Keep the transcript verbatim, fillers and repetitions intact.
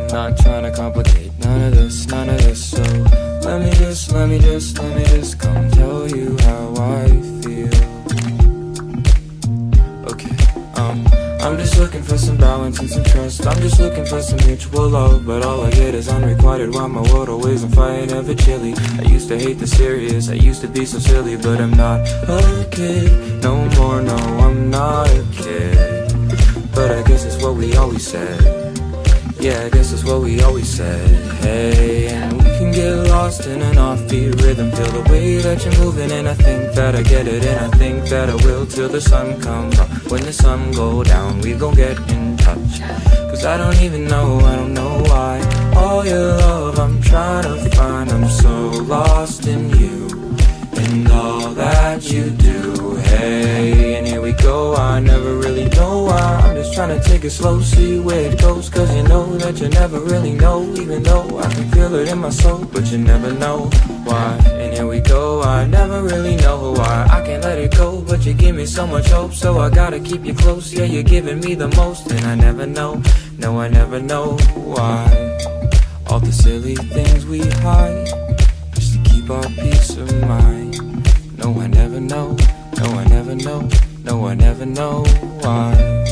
not trying to complicate none of this, none of this. So let me just, let me just, let me just come tell you how I feel. Okay, um I'm just looking for some balance and some trust. I'm just looking for some mutual love, but all I get is unrequited. Why my world always on fire, never chilly. I used to hate the serious, I used to be so silly, but I'm not a kid no more, no, I'm not a kid. But I guess it's what we always said. Yeah, I guess that's what we always said. Hey, and we can get lost in an offbeat rhythm. Feel the way that you're moving, and I think that I get it, and I think that I will till the sun comes up. When the sun go down, we gon' get in touch. Cause I don't even know, I don't know why. All your love I'm trying to find. I'm so lost in you and all that you do. Hey, and here we go, I never really know why. I'm just trying to take it slow, see where it goes. Cause you know that you never really know. Even though I can feel it in my soul, but you never know why. And here we go, I never really know why. I can't let it go, but you give me so much hope. So I gotta keep you close, yeah, you're giving me the most. And I never know, no, I never know why. All the silly things we hide, just to keep our peace of mind. No, I never know, no, I never know, no, I never know why.